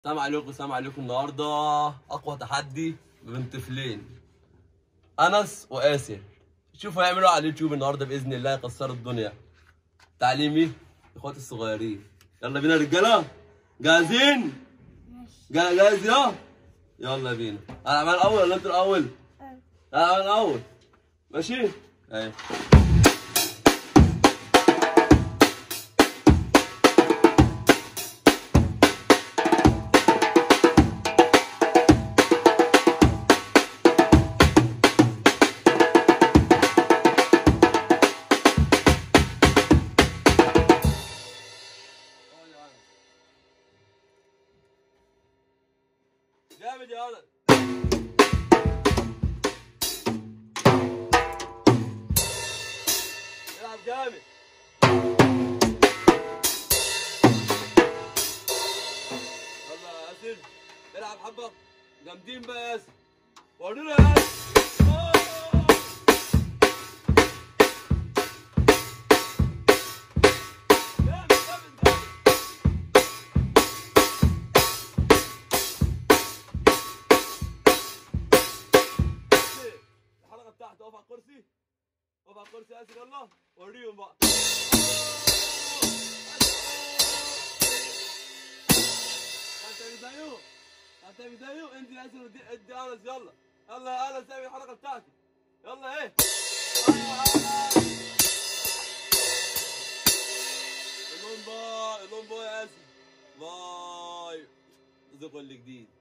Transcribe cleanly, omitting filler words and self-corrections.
السلام عليكم. النهارده اقوى تحدي بين طفلين، انس واسر. شوفوا هيعملوا على اليوتيوب النهارده باذن الله، يكسروا الدنيا. تعليمي اخواتي الصغيرين، يلا بينا يا رجاله. جاهزين؟ جاهز يلا بينا. انا عمال الاول ولا انت الاول؟ انا عمال الاول. ماشي؟ ايوه. جامد يا ولد. العب جامد. يلا يا ياسر العب حبه جامدين بقى يا ياسر. ورينا يا ياسر. تحت اقف على الكرسي، اقف على الكرسي يا ياسر. يلا وريهم بقى. انت بزيه انزل يا ياسر ادي انس. يلا يلا يا انس اعمل الحركه بتاعتي. يلا ايه اللون باي يا ياسر. باي. رزق اللي جديد.